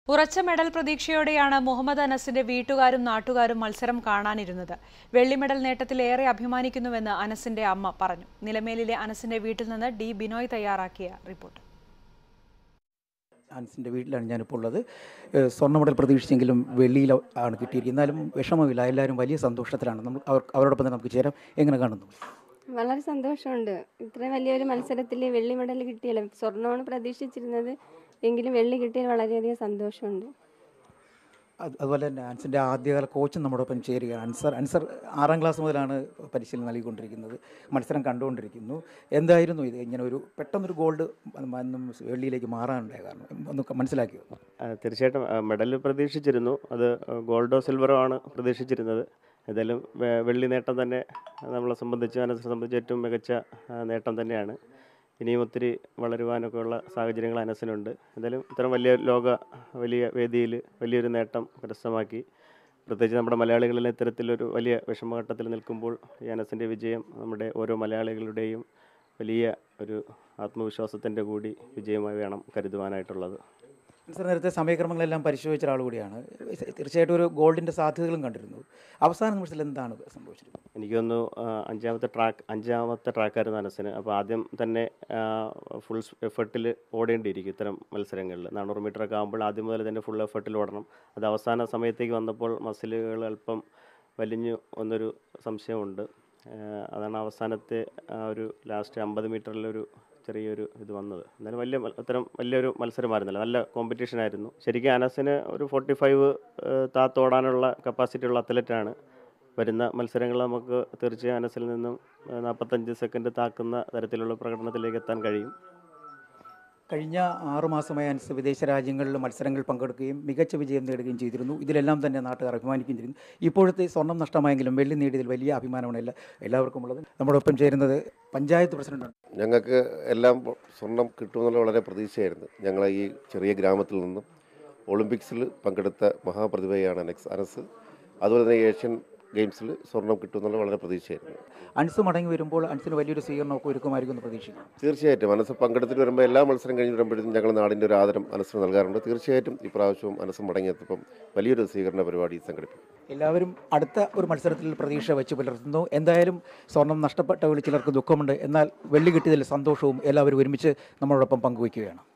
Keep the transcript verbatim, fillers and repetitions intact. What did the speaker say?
ഉറച്ച മെഡൽ പ്രതീക്ഷയോടെയാണ് മുഹമ്മദ് അനസിന്റെ വീട്ടുകാരും നാട്ടുകാരും മത്സരം കാണാനിരുന്നത്. വെള്ളി മെഡൽ നേട്ടത്തിൽ ഏറെ അഭിമാനിക്കുന്നുവെന്ന് അനസിന്റെ അമ്മ പറഞ്ഞു. നിലമേലിലെ അനസിന്റെ വീട്ടിൽ നിന്ന് ഡി ബിനോയ് തയ്യാറാക്കിയ റിപ്പോർട്ട്. അനസിൻ്റെ വീട്ടിലാണ് ഞാനിപ്പോൾ ഉള്ളത്. സ്വർണ്ണ മെഡൽ പ്രതീക്ഷിച്ചെങ്കിലും വെള്ളിയിൽ ആണ് കിട്ടിയിരിക്കുന്നത്. എന്നാലും വിഷമമില്ല, എല്ലാവരും വലിയ സന്തോഷത്തിലാണ്. നമ്മൾ അവർ അവരോടൊപ്പം തന്നെ നമുക്ക് ചേരാം. എങ്ങനെ കാണുന്നു? വളരെ സന്തോഷമുണ്ട്. ഇത്രയും വലിയൊരു മത്സരത്തിൽ വെള്ളി മെഡൽ കിട്ടിയല്ലോ. സ്വർണ്ണമാണ് പ്രതീക്ഷിച്ചിരുന്നത്, എങ്കിലും വെള്ളി കിട്ടിയാൽ വളരെയധികം സന്തോഷമുണ്ട്. അതുപോലെ തന്നെ അൻസറിൻ്റെ ആദ്യകാല കോച്ചും നമ്മോടൊപ്പം ചേരുകയാണ്. അൻസർ അൻസർ ആറാം ക്ലാസ് മുതലാണ് പരിശീലനം നൽകിക്കൊണ്ടിരിക്കുന്നത്, മത്സരം കണ്ടുകൊണ്ടിരിക്കുന്നു. എന്തായിരുന്നു ഇത് ഇങ്ങനെ ഒരു പെട്ടെന്നൊരു ഗോൾഡ് വെള്ളിയിലേക്ക് മാറാനുണ്ടായ കാരണം ഒന്ന് മനസ്സിലാക്കിയോ? തീർച്ചയായിട്ടും മെഡൽ പ്രതീക്ഷിച്ചിരുന്നു. അത് ഗോൾഡോ സിൽവറോ ആണ് പ്രതീക്ഷിച്ചിരുന്നത്. ഏതായാലും വെള്ളി നേട്ടം തന്നെ നമ്മളെ സംബന്ധിച്ച് അനസിനെ സംബന്ധിച്ച് ഏറ്റവും മികച്ച നേട്ടം തന്നെയാണ്. ഇനിയും ഒത്തിരി വളരുവാനൊക്കെ ഉള്ള സാഹചര്യങ്ങൾ അനസിനുണ്ട്. എന്തായാലും ഇത്തരം വലിയ ലോക വലിയ വേദിയിൽ വലിയൊരു നേട്ടം കരസ്ഥമാക്കി. പ്രത്യേകിച്ച് നമ്മുടെ മലയാളികളിൽ ഇത്തരത്തിലൊരു വലിയ വിഷമഘട്ടത്തിൽ നിൽക്കുമ്പോൾ ഈ അനസിൻ്റെ വിജയം നമ്മുടെ ഓരോ മലയാളികളുടെയും വലിയ ഒരു ആത്മവിശ്വാസത്തിൻ്റെ കൂടി വിജയമായി വേണം കരുതുവാനായിട്ടുള്ളത്. അൻസർ നേരത്തെ സമയക്രമങ്ങളെല്ലാം പരിശോധിച്ച ഒരാൾ കൂടിയാണ്. തീർച്ചയായിട്ടും ഒരു ഗോൾഡിൻ്റെ സാധ്യതകളും കണ്ടിരുന്നു. അവസാന നിമിഷത്തിൽ എന്താണ് സംഭവിച്ചത്? എനിക്കൊന്നു അഞ്ചാമത്തെ ട്രാക്ക് അഞ്ചാമത്തെ ട്രാക്കായിരുന്നു അനസിന്. അപ്പോൾ ആദ്യം തന്നെ ഫുൾ എഫേർട്ടിൽ ഓടേണ്ടിയിരിക്കും ഇത്തരം മത്സരങ്ങളിൽ. നാനൂറ് മീറ്ററൊക്കെ ആകുമ്പോൾ ആദ്യം മുതൽ തന്നെ ഫുൾ എഫേർട്ടിൽ ഓടണം. അത് അവസാന സമയത്തേക്ക് വന്നപ്പോൾ മസിലുകൾ അല്പം വലിഞ്ഞു വന്നൊരു സംശയമുണ്ട്. അതാണ് അവസാനത്തെ ആ ഒരു ലാസ്റ്റ് അമ്പത് മീറ്ററിലൊരു ചെറിയൊരു ഇത് വന്നത്. എന്നാലും വലിയ അത്തരം വലിയൊരു മത്സരമായിരുന്നില്ല, നല്ല കോമ്പറ്റീഷൻ ആയിരുന്നു. ശരിക്കും അനസിന് ഒരു ഫോർട്ടി ഫൈവ് താത്തോടാനുള്ള കപ്പാസിറ്റി ഉള്ള അത്ലറ്റാണ്. വരുന്ന മത്സരങ്ങൾ നമുക്ക് തീർച്ചയായും അനസിൽ നിന്നും നാൽപ്പത്തഞ്ച് സെക്കൻഡ് താക്കുന്ന തരത്തിലുള്ള പ്രകടനത്തിലേക്ക് എത്താൻ കഴിയും. കഴിഞ്ഞ ആറുമാസമായി അനസ് വിദേശ രാജ്യങ്ങളിൽ മത്സരങ്ങൾ പങ്കെടുക്കുകയും മികച്ച വിജയം നേടുകയും ചെയ്തിരുന്നു. ഇതിലെല്ലാം തന്നെ നാട്ടുകാർ അഭിമാനിക്കുകയും ചെയ്തിരുന്നു. ഇപ്പോഴത്തെ സ്വർണം നഷ്ടമായെങ്കിലും വെള്ളി നേടിയതിൽ വലിയ അഭിമാനമാണ് എല്ലാ എല്ലാവർക്കും ഉള്ളത്. നമ്മോടൊപ്പം ചേരുന്നത് പഞ്ചായത്ത് പ്രസിഡന്റാണ്. ഞങ്ങൾക്ക് എല്ലാം സ്വർണം കിട്ടുമെന്നുള്ള വളരെ പ്രതീക്ഷയായിരുന്നു. ഞങ്ങൾ ഈ ചെറിയ ഗ്രാമത്തിൽ നിന്നും ഒളിമ്പിക്സിൽ പങ്കെടുത്ത മഹാപ്രതിഭയാണ് അനസ് അനസ് അതുപോലെ തന്നെ ഏഷ്യൻ ഗെയിംസിൽ സ്വർണം കിട്ടുമെന്നുള്ള വളരെ പ്രതീക്ഷയായിരുന്നു. അൻസ് മടങ്ങി വരുമ്പോൾ അൻസിന് വലിയൊരു സ്വീകരണമൊക്കെ ഒരുക്കുമായിരിക്കും എന്ന് പ്രതീക്ഷിക്കും. തീർച്ചയായിട്ടും അനസ് പങ്കെടുത്തിട്ട് വരുമ്പോൾ എല്ലാ മത്സരം കഴിഞ്ഞ് വരുമ്പോഴത്തേക്കും ഞങ്ങൾ നാടിൻ്റെ ഒരു ആദരം അനസിന് നൽകാറുണ്ട്. തീർച്ചയായിട്ടും ഇപ്രാവശ്യവും അനസ് മടങ്ങിയെത്തപ്പം വലിയൊരു സ്വീകരണ പരിപാടി സംഘടിപ്പിക്കും. എല്ലാവരും അടുത്ത ഒരു മത്സരത്തിൽ പ്രതീക്ഷ വെച്ച് പുലർത്തുന്നു. എന്തായാലും സ്വർണം നഷ്ടപ്പെട്ട ചിലർക്ക് ദുഃഖമുണ്ട്, എന്നാൽ വെള്ളി കിട്ടിയതിൽ സന്തോഷവും എല്ലാവരും ഒരുമിച്ച് നമ്മളോടൊപ്പം പങ്കുവയ്ക്കുകയാണ്.